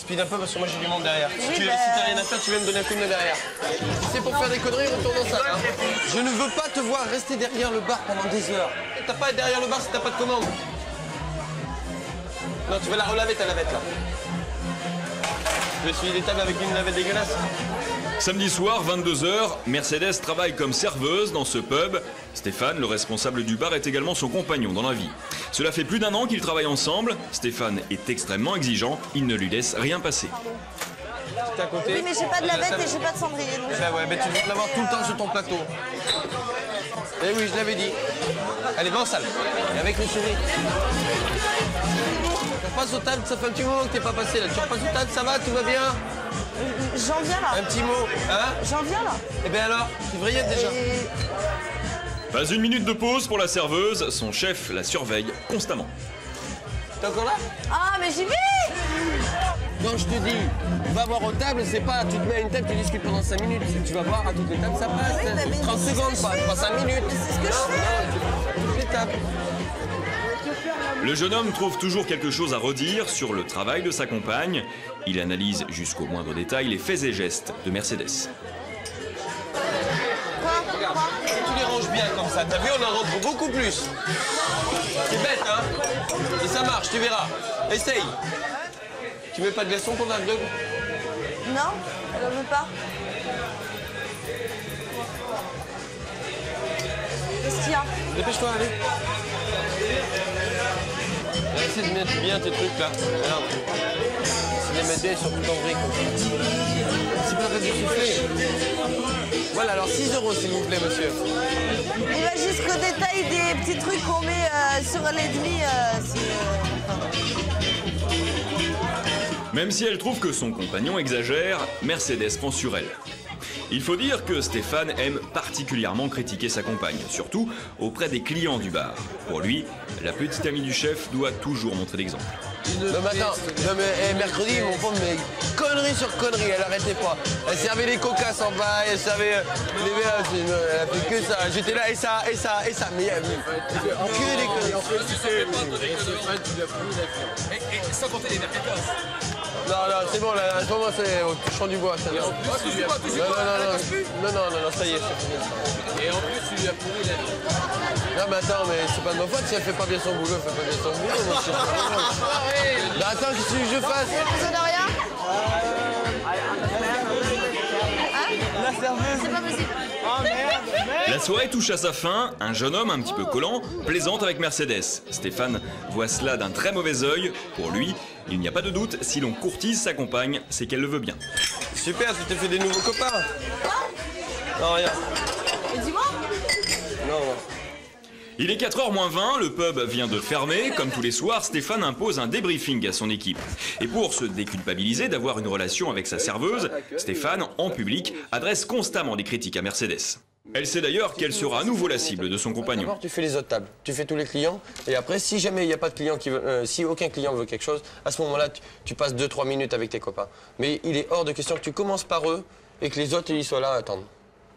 speed un peu parce que moi j'ai du monde derrière. Si t'as rien à faire, tu viens me donner un coup de main derrière. Si c'est pour faire des conneries, retourne dans ça. Hein. Je ne veux pas te voir rester derrière le bar pendant des heures. T'as pas à être derrière le bar si t'as pas de commande. Non, tu vas la relaver ta lavette là. Je vais essuyer les tables avec une lavette dégueulasse. Samedi soir, 22h, Mercedes travaille comme serveuse dans ce pub. Stéphane, le responsable du bar, est également son compagnon dans la vie. Cela fait plus d'1 an qu'ils travaillent ensemble. Stéphane est extrêmement exigeant, il ne lui laisse rien passer. T'es à côté. Oui, mais j'ai pas de lavette et j'ai pas de cendrier. Donc... Ben ouais, mais tu veux l'avoir tout le temps sur ton plateau. Eh oui, je l'avais dit. Allez, va en salle. Et avec le souris. Tu repasses aux tables, ça fait un petit moment que t'es pas passé là. Tu repasses aux tables, ça va, tout va bien? J'en viens là. Un petit mot, hein? J'en viens là. Eh bien alors, tu devrais y être déjà. Pas une minute de pause pour la serveuse, son chef la surveille constamment. T'es encore là? Ah, mais j'y vais! Donc je te dis, va voir aux tables, c'est pas tu te mets à une table, tu discutes pendant 5 minutes. Tu vas voir à toutes les tables, ça passe. Oui, mais 30 secondes, pas 5 minutes. C'est ce que je fais. Toutes les tables. Le jeune homme trouve toujours quelque chose à redire sur le travail de sa compagne. Il analyse jusqu'au moindre détail les faits et gestes de Mercedes. Regarde, tu les ranges bien comme ça. T'as vu, on en rentre beaucoup plus. C'est bête, hein? Et ça marche, tu verras. Essaye. Tu mets pas de glaçon pour la dog? Non, elle en veut pas. Qu'est-ce qu'il y a? Dépêche-toi, allez. Essaye de mettre bien tes trucs là. Regarde. C'est les mettre bien, ils sont tout en briques. C'est pas la peine de souffler. Voilà, alors 6 € s'il vous plaît, monsieur. Il va jusqu'au détail des petits trucs qu'on met sur l'ennemi. Même si elle trouve que son compagnon exagère, Mercedes prend sur elle. Il faut dire que Stéphane aime particulièrement critiquer sa compagne, surtout auprès des clients du bar. Pour lui, la petite amie du chef doit toujours montrer l'exemple. Non mais attends, mercredi, mon pauvre, mais connerie sur connerie, elle arrêtait pas. Elle servait les cocasses en bas, elle servait les verres, elle a fait que ça. J'étais là, et ça, mais que des conneries. Et sans compter les mercatos. Non, c'est bon, là, en ce moment, c'est au touchant du bois, ça va. Non, ça y est, c'est fini. Et en plus, tu lui as pourri la vie. Non, mais attends, mais c'est pas de ma faute si elle fait pas bien son boulot, elle fait pas bien son boulot. Moi, bah, attends, qu'est-ce que je fasse? Ça de rien? La serveuse. C'est pas possible. Oh merde. La soirée touche à sa fin, un jeune homme un petit peu collant plaisante avec Mercedes. Stéphane voit cela d'un très mauvais œil. Pour lui, il n'y a pas de doute, si l'on courtise sa compagne, c'est qu'elle le veut bien. Super, tu t'es fait des nouveaux copains. Non, rien. Mais dis-moi. Non. Il est 4h moins 20, le pub vient de fermer. Comme tous les soirs, Stéphane impose un débriefing à son équipe. Et pour se déculpabiliser d'avoir une relation avec sa serveuse, Stéphane, en public, adresse constamment des critiques à Mercedes. Elle sait d'ailleurs qu'elle sera à nouveau la cible de son compagnon. D'abord, tu fais les autres tables, tu fais tous les clients, et après, si jamais il n'y a pas de client qui veut, si aucun client veut quelque chose, à ce moment-là, tu passes 2-3 minutes avec tes copains. Mais il est hors de question que tu commences par eux et que les autres ils soient là à attendre.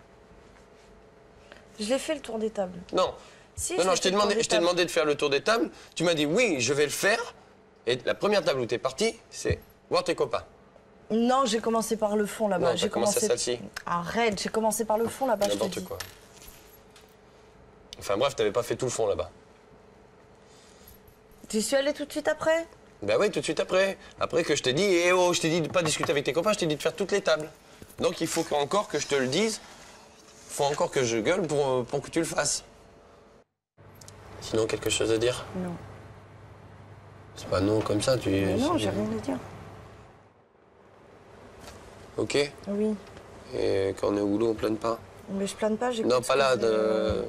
Je l'ai fait le tour des tables. Non. Si, Non, je t'ai demandé de faire le tour des tables. Tu m'as dit oui, je vais le faire. Et la première table où tu es parti, c'est voir tes copains. Non, j'ai commencé par le fond là-bas. Non, j'ai commencé celle-ci. Arrête, j'ai commencé par le fond là-bas. N'importe quoi. Enfin bref, t'avais pas fait tout le fond là-bas. Tu suis allé tout de suite après? Ben oui, tout de suite après. Après que je t'ai dit, je t'ai dit de pas discuter avec tes copains, je t'ai dit de faire toutes les tables. Donc il faut encore que je te le dise. Il faut encore que je gueule pour que tu le fasses. Sinon, quelque chose à dire? Non. C'est pas non comme ça, tu... Mais non, j'ai rien à dire. Ok? Oui. Et quand on est au boulot, on plane pas? Mais je plane pas, j'ai... Non, pas là, tout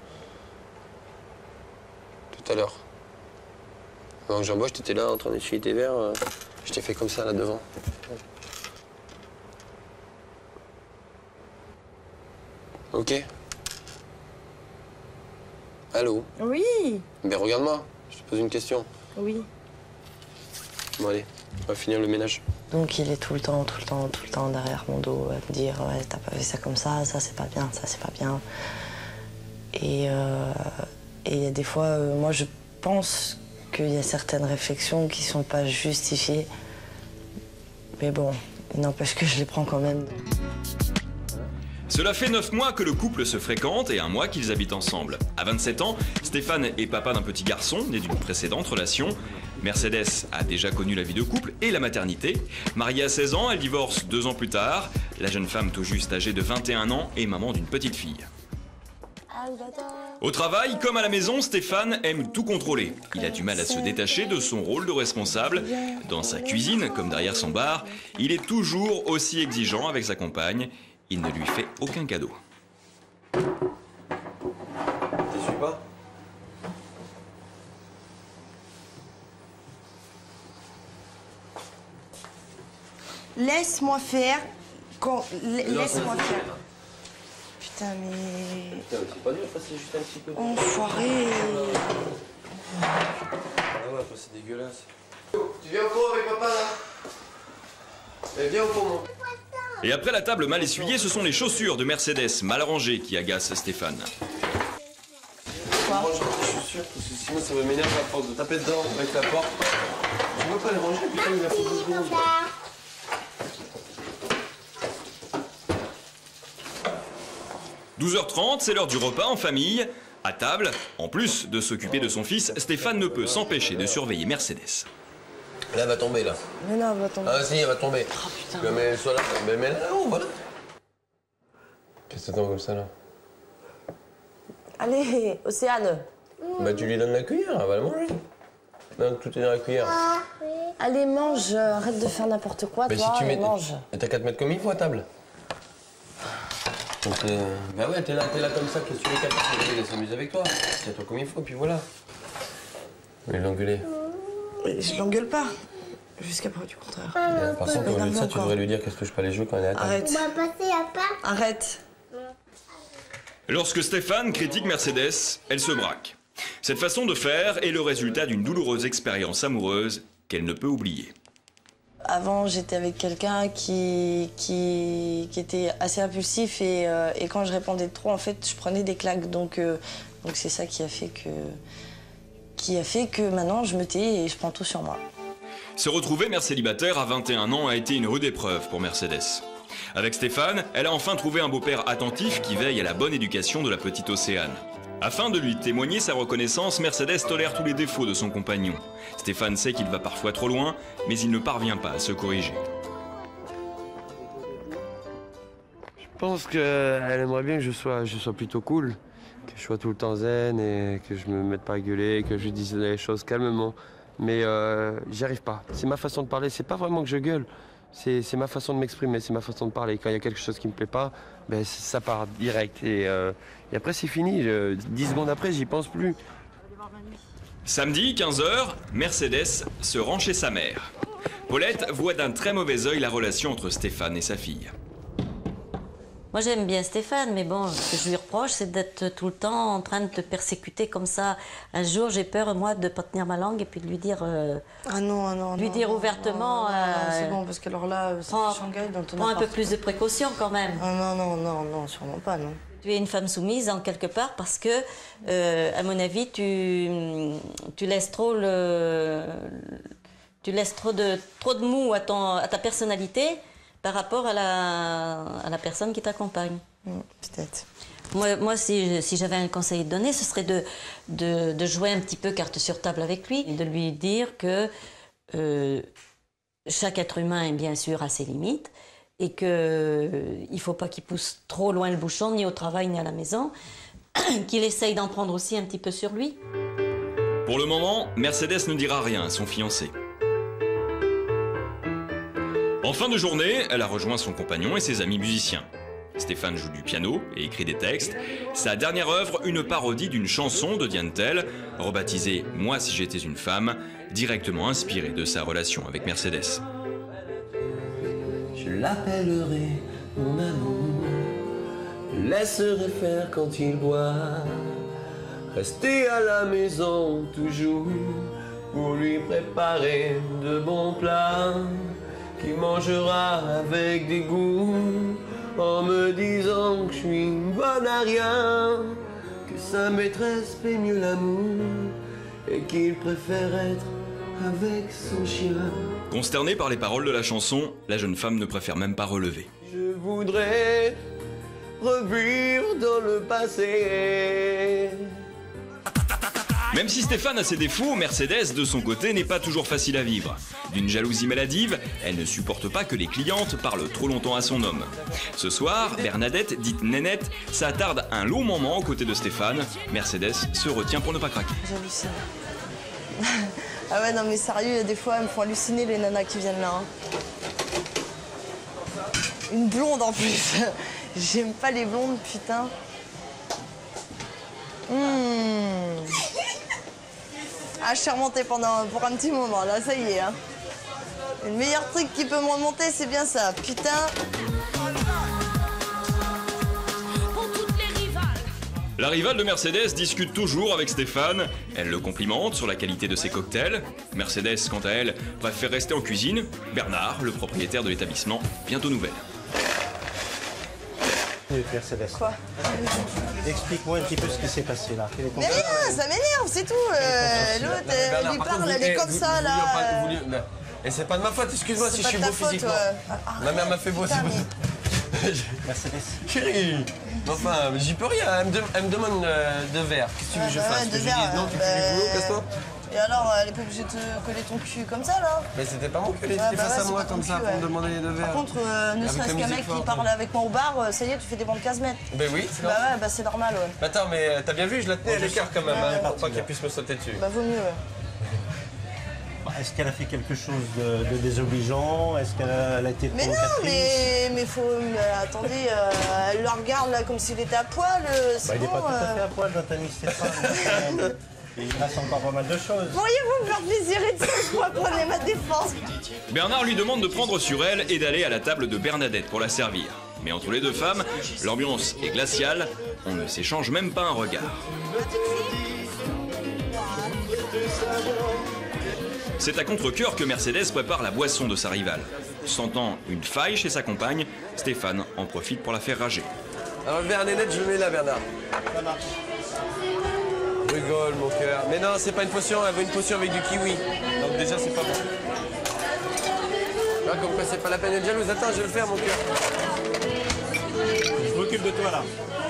à l'heure. Avant que j'embauche, t'étais là en train d'essuyer tes verres. Je t'ai fait comme ça, là, devant. Ok? Allô? Oui. Mais regarde-moi, je te pose une question. Oui. Bon, allez, on va finir le ménage. Donc il est tout le temps derrière mon dos à me dire ouais, t'as pas fait ça comme ça c'est pas bien, ça c'est pas bien. Et il y a des fois, moi je pense qu'il y a certaines réflexions qui sont pas justifiées Mais bon, il n'empêche que je les prends quand même. Cela fait 9 mois que le couple se fréquente et 1 mois qu'ils habitent ensemble. À 27 ans, Stéphane est papa d'un petit garçon né d'une précédente relation. Mercedes a déjà connu la vie de couple et la maternité. Mariée à 16 ans, elle divorce 2 ans plus tard. La jeune femme tout juste âgée de 21 ans est maman d'une petite fille. Au travail, comme à la maison, Stéphane aime tout contrôler. Il a du mal à se détacher de son rôle de responsable. Dans sa cuisine, comme derrière son bar, il est toujours aussi exigeant avec sa compagne. Il ne lui fait aucun cadeau. Tu suis pas? Laisse-moi faire. Laisse-moi ça, faire. Putain, mais. Putain, c'est pas dur, c'est juste un petit peu. Enfoiré. Ah ouais, c'est dégueulasse. Tu viens au pot avec papa là? Eh, viens au pot, moi. Et après la table mal essuyée, ce sont les chaussures de Mercedes mal rangées qui agacent Stéphane. Je range tes chaussures parce que sinon ça va m'énerver à force de taper dedans avec la porte. Je ne veux pas les ranger, putain, il a fait 2 secondes. 12h30, c'est l'heure du repas en famille. À table, en plus de s'occuper de son fils, Stéphane ne peut s'empêcher de surveiller Mercedes. Là, elle va tomber, là. Mais non, elle va tomber. Ah si, elle va tomber. Oh putain. Mais elle soit là. Mais mets-la là-haut, voilà. Qu'est-ce que t'attends comme ça, là? Allez, Océane. Bah, tu lui donnes la cuillère, elle va la manger. Non, tout est dans la cuillère. Allez, mange, arrête de faire n'importe quoi, Bah, toi, si tu mets... mange. T'as qu'à te mettre comme il faut à table. Donc, bah ouais, t'es là comme ça, qu'est-ce que tu veux qu'elle fasse? Elle s'amuse avec toi. Tiens-toi comme il faut, puis voilà. Mais l'engueuler. Je l'engueule pas. Jusqu'à preuve du contraire. Par contre, au lieu de ça, tu devrais lui dire qu'est-ce que je peux aller jouer quand elle est à table. Arrête. Arrête. Lorsque Stéphane critique Mercedes, elle se braque. Cette façon de faire est le résultat d'une douloureuse expérience amoureuse qu'elle ne peut oublier. Avant, j'étais avec quelqu'un qui était assez impulsif et quand je répondais trop, en fait, je prenais des claques. Donc c'est ça qui a fait que maintenant, je me tais et je prends tout sur moi. Se retrouver mère célibataire à 21 ans a été une rude épreuve pour Mercedes. Avec Stéphane, elle a enfin trouvé un beau-père attentif qui veille à la bonne éducation de la petite Océane. Afin de lui témoigner sa reconnaissance, Mercedes tolère tous les défauts de son compagnon. Stéphane sait qu'il va parfois trop loin, mais il ne parvient pas à se corriger. Je pense qu'elle aimerait bien que je sois plutôt cool, que je sois tout le temps zen et que je me mette pas à gueuler, que je dise les choses calmement. Mais j'y arrive pas. C'est ma façon de parler, c'est pas vraiment que je gueule. C'est ma façon de m'exprimer, c'est ma façon de parler. Quand il y a quelque chose qui me plaît pas, ben ça part direct. Et après, c'est fini. 10 secondes après, j'y pense plus. Samedi, 15h, Mercedes se rend chez sa mère. Paulette voit d'un très mauvais œil la relation entre Stéphane et sa fille. Moi, j'aime bien Stéphane, mais bon, ce que je lui reproche, c'est d'être tout le temps en train de te persécuter comme ça. Un jour, j'ai peur, moi, de ne pas tenir ma langue et puis de lui dire... Ah non, lui dire ouvertement... c'est bon, parce qu'alors là, c'est Shanghai dans ton prends un peu plus de précautions, quand même. Ah non, sûrement pas, non. Tu es une femme soumise, en quelque part, parce que, à mon avis, tu laisses trop trop de mou à ta personnalité par rapport à la personne qui t'accompagne. Peut-être. Moi, si j'avais un conseil à donner, ce serait de jouer un petit peu carte sur table avec lui, de lui dire que chaque être humain est bien sûr à ses limites et qu'il ne faut pas qu'il pousse trop loin le bouchon, ni au travail, ni à la maison, qu'il essaye d'en prendre aussi un petit peu sur lui. Pour le moment, Mercedes ne dira rien à son fiancé. En fin de journée, elle a rejoint son compagnon et ses amis musiciens. Stéphane joue du piano et écrit des textes. Sa dernière œuvre, une parodie d'une chanson de Diane Tell, rebaptisée « Moi si j'étais une femme », directement inspirée de sa relation avec Mercedes. Je l'appellerai mon amour, laisserai faire quand il boit, rester à la maison toujours pour lui préparer de bons plats qu'il mangera avec dégoût en me disant que je suis une bonne à rien, que sa maîtresse fait mieux l'amour et qu'il préfère être avec son chien. Consternée par les paroles de la chanson, la jeune femme ne préfère même pas relever. Je voudrais revivre dans le passé. Même si Stéphane a ses défauts, Mercedes, de son côté, n'est pas toujours facile à vivre. D'une jalousie maladive, elle ne supporte pas que les clientes parlent trop longtemps à son homme. Ce soir, Bernadette, dite Nénette, s'attarde un long moment aux côtés de Stéphane. Mercedes se retient pour ne pas craquer. J'hallucine. Ah ouais, non mais sérieux, des fois, elles me font halluciner les nanas qui viennent là. Hein. Une blonde en plus. J'aime pas les blondes, putain. Ah, je suis remontée pour un petit moment, là, ça y est. Hein. Le meilleur truc qui peut me remonter, c'est bien ça. Putain. La rivale de Mercedes discute toujours avec Stéphane. Elle le complimente sur la qualité de ses cocktails. Mercedes, quant à elle, préfère rester en cuisine. Bernard, le propriétaire de l'établissement, vient aux nouvelles. Mercedes. Quoi? Explique-moi un petit peu ce qui s'est passé là. Mais rien, ça m'énerve, c'est tout. L'autre, elle lui parle, elle est comme ça, là. Et c'est pas de ma faute, excuse-moi si je suis beau physiquement. Ma mère m'a fait beau, c'est beau. Mercedes. Chérie, enfin, j'y peux rien, elle me demande deux verres. Qu'est-ce que tu veux que je fasse? Que je lui dise non, tu fais du boulot, casse-toi. Et alors, elle est pas obligée de te coller ton cul comme ça, là? Mais c'était pas mon cul, elle était face à moi comme ça pour me demander les deux verres. Par contre, ne serait-ce qu'un mec qui parle avec moi au bar, ça y est, tu fais des bandes casse-mètres. Ben oui, c'est normal. Bah ouais, bah c'est normal, ouais. Attends, mais t'as bien vu, je la tenais à l'écart quand même, hein, pour pas qu'elle puisse me sauter dessus. Bah vaut mieux, ouais. Est-ce qu'elle a fait quelque chose de désobligeant? Est-ce qu'elle a été Mais non, mais faut... attendez, elle le regarde là comme s'il était à poil, il n'est pas tout à fait à poil, Nathalie Stéphane. Il reste encore pas mal de choses. Pourriez-vous me faire plaisir et de ça, prenez ma défense. Bernard lui demande de prendre sur elle et d'aller à la table de Bernadette pour la servir. Mais entre les deux femmes, l'ambiance est glaciale, on ne s'échange même pas un regard. C'est à contre-cœur que Mercedes prépare la boisson de sa rivale. Sentant une faille chez sa compagne, Stéphane en profite pour la faire rager. Alors, Bernadette, je le mets là, Bernard. Ça marche. Rigole, mon cœur. Mais non, c'est pas une potion, elle veut une potion avec du kiwi. Donc déjà, c'est pas bon. Là, comme quoi, c'est pas la peine d'être jalouse. Attends, je vais le faire, mon cœur. Je m'occupe de toi, là.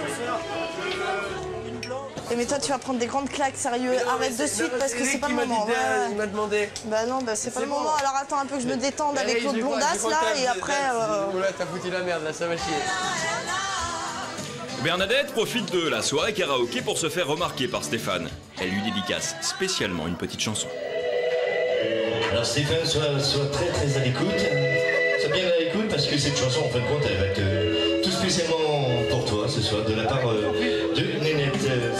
Mais toi, tu vas prendre des grandes claques, sérieux. Arrête de suite parce que c'est pas le moment. Il m'a demandé. Bah non, bah c'est pas le moment. Alors attends un peu que je me détende avec l'autre blondasse, là, et après... Oula, t'as foutu la merde, là, ça va chier. Bernadette profite de la soirée karaoké pour se faire remarquer par Stéphane. Elle lui dédicace spécialement une petite chanson. Alors Stéphane, sois très très à l'écoute. Sois bien à l'écoute parce que cette chanson, en fin de compte, elle va être tout spécialement pour toi ce soir, de la part de Nénette.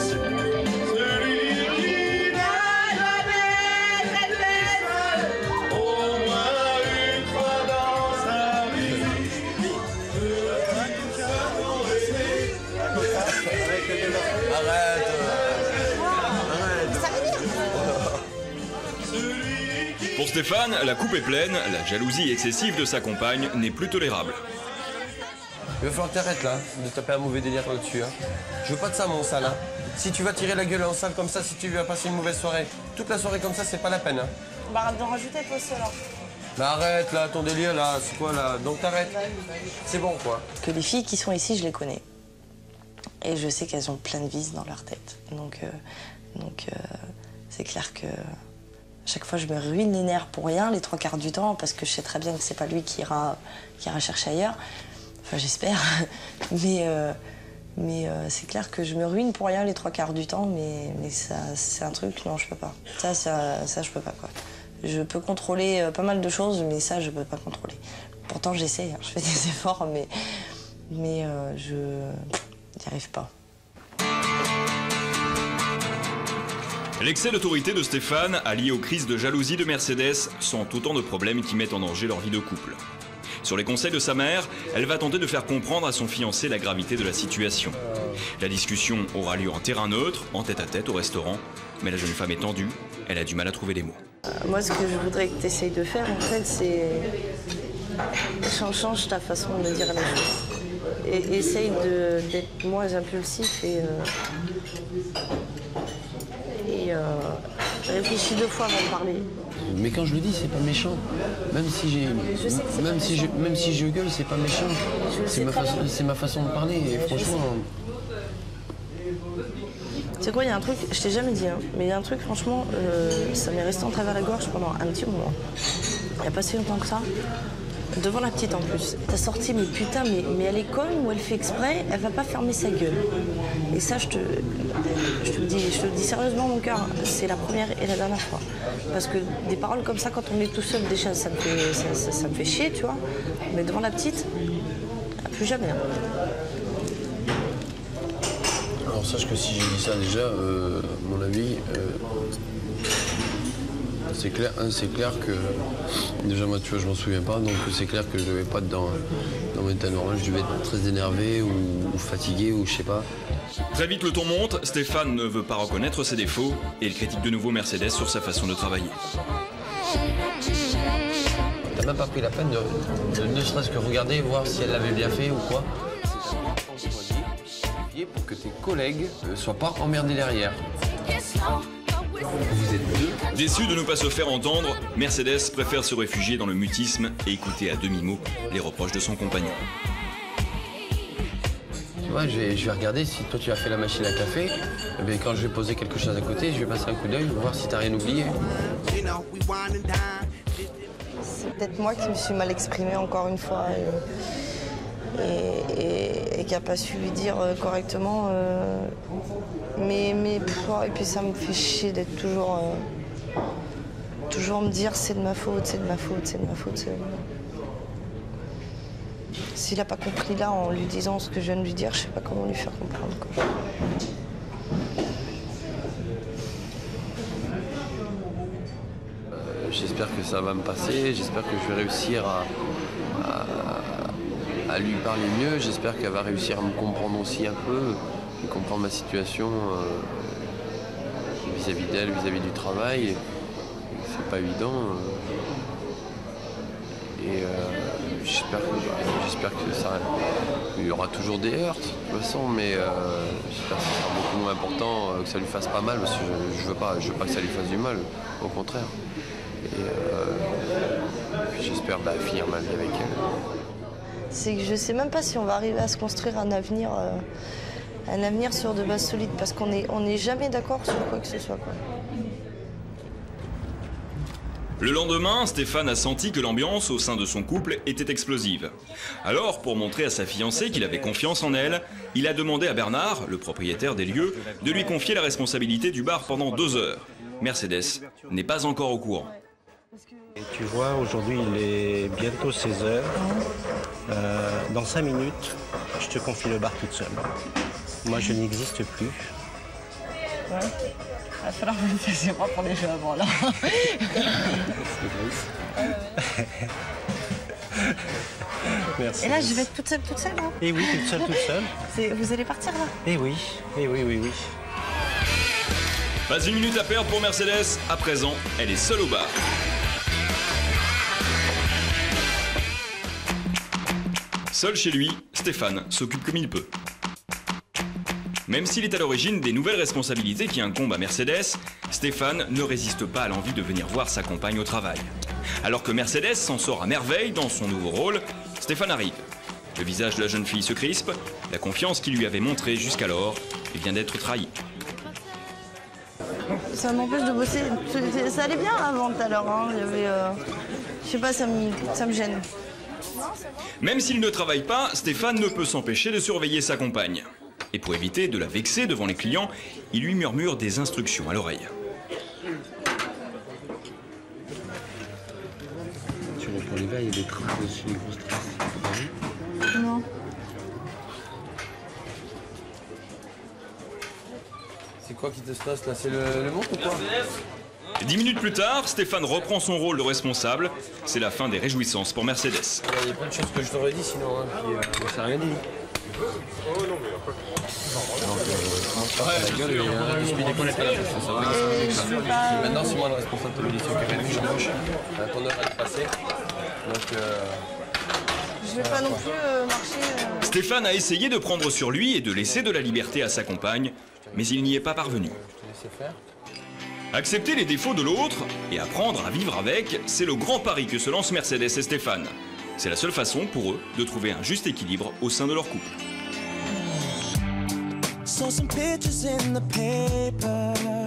Pour Stéphane, la coupe est pleine, la jalousie excessive de sa compagne n'est plus tolérable. Il va falloir que t'arrêtes là, de taper un mauvais délire là-dessus. Hein. Je veux pas de ça, mon sale. Hein. Si tu vas tirer la gueule en salle comme ça, si tu vas passer une mauvaise soirée, toute la soirée comme ça, c'est pas la peine. Hein. Bah arrête d'en rajouter toi aussi alors. Bah arrête là, ton délire là, c'est quoi là? Donc t'arrêtes. C'est bon quoi. Que les filles qui sont ici, je les connais. Et je sais qu'elles ont plein de vices dans leur tête. Donc c'est clair que chaque fois je me ruine les nerfs pour rien, les 3/4 du temps, parce que je sais très bien que c'est pas lui qui ira chercher ailleurs. Enfin j'espère. Mais c'est clair que je me ruine pour rien les 3/4 du temps, mais ça c'est un truc, non je peux pas. Ça je peux pas quoi. Je peux contrôler pas mal de choses, mais ça je peux pas contrôler. Pourtant j'essaie, hein, je fais des efforts, mais je n'y arrive pas. L'excès d'autorité de Stéphane, allié aux crises de jalousie de Mercedes, sont autant de problèmes qui mettent en danger leur vie de couple. Sur les conseils de sa mère, elle va tenter de faire comprendre à son fiancé la gravité de la situation. La discussion aura lieu en terrain neutre, en tête-à-tête au restaurant, mais la jeune femme est tendue, elle a du mal à trouver les mots. Moi, ce que je voudrais que tu essayes de faire, en fait, c'est... Change ta façon de me dire les choses. Et essaye d'être moins impulsif et réfléchis 2 fois avant de parler. Mais quand je le dis, c'est pas méchant. Même si je gueule, c'est pas méchant. C'est ma façon de parler. Et franchement. Tu sais quoi, il y a un truc, je t'ai jamais dit, hein, mais il y a un truc, franchement, ça m'est resté en travers la gorge pendant un petit moment. Il n'y a pas si longtemps que ça. Devant la petite en plus. T'as sorti, mais putain, mais elle est conne ou elle fait exprès, elle va pas fermer sa gueule. Et ça, je te le dis sérieusement, mon cœur, c'est la première et la dernière fois. Parce que des paroles comme ça, quand on est tout seul, déjà, ça me fait chier, tu vois. Mais devant la petite, plus jamais. Hein. Alors sache que si j'ai dit ça déjà, à mon avis, c'est clair que déjà moi tu vois je m'en souviens pas, donc c'est clair que je devais pas être dans mon état normal, je devais être très énervé ou fatigué ou je sais pas. Très vite le ton monte, Stéphane ne veut pas reconnaître ses défauts et il critique de nouveau Mercedes sur sa façon de travailler. T'as même pas pris la peine de ne serait-ce que regarder et voir si elle l'avait bien fait ou quoi. Pour que tes collègues ne soient pas emmerdés derrière. Vous êtes deux. Déçu de ne pas se faire entendre, Mercedes préfère se réfugier dans le mutisme et écouter à demi-mot les reproches de son compagnon. Tu vois, je vais regarder si toi tu as fait la machine à café. Eh bien, quand je vais poser quelque chose à côté, je vais passer un coup d'œil pour voir si t'as rien oublié. C'est peut-être moi qui me suis mal exprimée encore une fois. Et qui n'a pas su lui dire correctement. Et puis ça me fait chier d'être toujours me dire c'est de ma faute, c'est de ma faute, c'est de ma faute. S'il n'a pas compris là en lui disant ce que je viens de lui dire, je ne sais pas comment lui faire comprendre. Quoi. J'espère que ça va me passer, j'espère que je vais réussir à lui parler mieux, j'espère qu'elle va réussir à me comprendre aussi un peu, comprendre ma situation vis-à-vis d'elle, vis-à-vis du travail. C'est pas évident. Et j'espère que ça... Il y aura toujours des heurts de toute façon, mais j'espère que ce sera beaucoup moins important, que ça lui fasse pas mal, parce que je veux pas que ça lui fasse du mal, au contraire. Et puis j'espère finir ma vie avec elle. C'est que je sais même pas si on va arriver à se construire un avenir sur de bases solides, parce qu'on n'est jamais d'accord sur quoi que ce soit. Quoi. Le lendemain, Stéphane a senti que l'ambiance au sein de son couple était explosive. Alors, pour montrer à sa fiancée qu'il avait confiance en elle, il a demandé à Bernard, le propriétaire des lieux, de lui confier la responsabilité du bar pendant 2 heures. Mercedes n'est pas encore au courant. Et tu vois, aujourd'hui il est bientôt 16 h. Dans 5 minutes, je te confie le bar toute seule. Moi, je n'existe plus. Ouais. Il va falloir que vous me fassiez pas pour les jeux avant, là. Merci. Et là, je vais être toute seule, hein? Et oui, toute seule. Vous allez partir, là? Et oui. Pas une minute à perdre pour Mercedes. À présent, elle est seule au bar. Seul chez lui, Stéphane s'occupe comme il peut. Même s'il est à l'origine des nouvelles responsabilités qui incombent à Mercedes, Stéphane ne résiste pas à l'envie de venir voir sa compagne au travail. Alors que Mercedes s'en sort à merveille dans son nouveau rôle, Stéphane arrive. Le visage de la jeune fille se crispe, la confiance qu'il lui avait montrée jusqu'alors vient d'être trahie. Ça m'empêche de bosser. Ça allait bien avant tout à l'heure. Hein. Il y avait, je sais pas, ça me gêne. Même s'il ne travaille pas, Stéphane ne peut s'empêcher de surveiller sa compagne. Et pour éviter de la vexer devant les clients, il lui murmure des instructions à l'oreille. Tu vois, pour l'hiver, il y a des travaux dessus, des grosses traces. Non. C'est quoi qui te stresse là? C'est le montre ou quoi? 10 minutes plus tard, Stéphane reprend son rôle de responsable. C'est la fin des réjouissances pour Mercedes. Il y a plein de choses que je t'aurais dit sinon, hein, puis on s'est rien dit. Maintenant, c'est moi le responsable de l'émission qui est venu, j'embauche. Ton heure est passée. Donc, je vais pas non plus marcher. Stéphane a essayé de prendre sur lui et de laisser de la liberté à sa compagne, mais il n'y est pas parvenu. je te laisse faire. Accepter les défauts de l'autre et apprendre à vivre avec, c'est le grand pari que se lancent Mercedes et Stéphane. C'est la seule façon pour eux de trouver un juste équilibre au sein de leur couple. Saw some pictures in the paper.